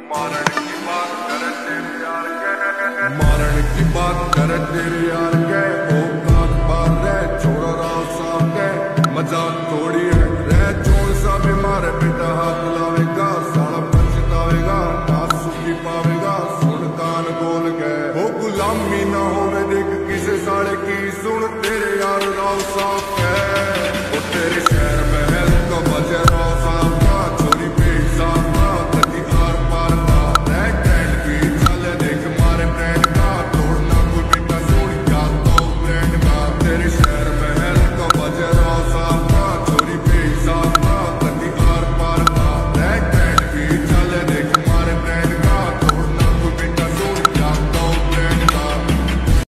मारण की बात करे तेरे यार के, मारण की बात करे तेरे यार के। औकात बार रह छोड़ा राव साहब के, मजाक थोड़ी है रह चोर सा भी मारे बेटा हाथ लावेगा, साला पछतावेगा ना सुखी पावेगा। सुन कान बोल गए हो गुलामी ना होवे देख किसे साले की, सुन तेरे यार राव साहब के। वो तेरे शहर महल का बजे राव साहब का, चोरी बेहिसाब का कदी आर पार का, रह ट्रेंड की चले देख मारे ब्रांड का, तोड़ना कोई बेटा सुन क्या तो ब्रांड का। तेरे शहर